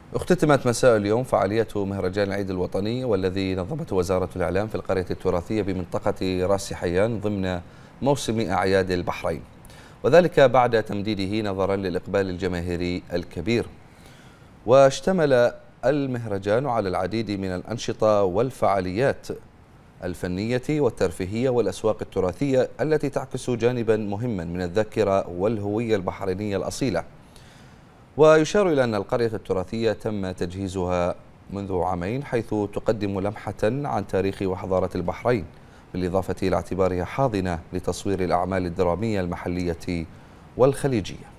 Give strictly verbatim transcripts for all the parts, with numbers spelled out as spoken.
اختتمت مساء اليوم فعالية مهرجان العيد الوطني والذي نظمته وزارة الإعلام في القرية التراثية بمنطقة راس حيان ضمن موسم أعياد البحرين، وذلك بعد تمديده نظرا للإقبال الجماهيري الكبير. واشتمل المهرجان على العديد من الأنشطة والفعاليات الفنية والترفيهية والأسواق التراثية التي تعكس جانبا مهما من الذاكرة والهوية البحرينية الأصيلة. ويشار إلى أن القرية التراثية تم تجهيزها منذ عامين، حيث تقدم لمحة عن تاريخ وحضارة البحرين، بالإضافة إلى اعتبارها حاضنة لتصوير الأعمال الدرامية المحلية والخليجية.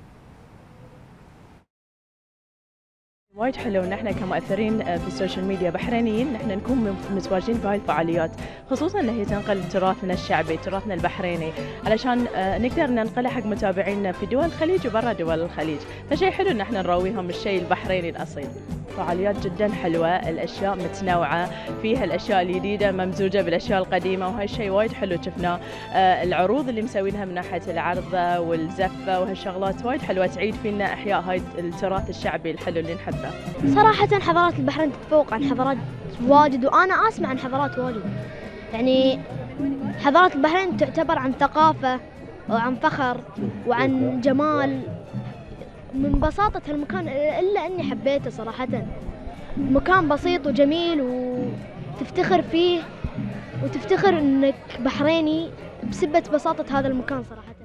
وايد حلو ان احنا كمؤثرين في السوشيال ميديا بحرينيين نحن نكون متواجدين بهاي الفعاليات، خصوصا ان هي تنقل تراثنا الشعبي، تراثنا البحريني، علشان نقدر ننقله حق متابعينا في دول الخليج وبرا دول الخليج، فشيء حلو ان احنا نرويهم الشيء البحريني الاصيل. فعاليات جدا حلوه، الاشياء متنوعه، فيها الاشياء الجديده ممزوجه بالاشياء القديمه، وهاي الشيء وايد حلو شفناه. العروض اللي مسوينها من ناحيه العرضه والزفه وهالشغلات وايد حلوه، تعيد فينا احياء هاي التراث الشعبي الحلو اللي نحبه. صراحة حضارات البحرين تتفوق عن حضارات واجد، وأنا أسمع عن حضارات واجد. يعني حضارات البحرين تعتبر عن ثقافة وعن فخر وعن جمال، من بساطة المكان، إلا أني حبيته صراحة. مكان بسيط وجميل وتفتخر فيه وتفتخر أنك بحريني بسبة بساطة هذا المكان صراحة.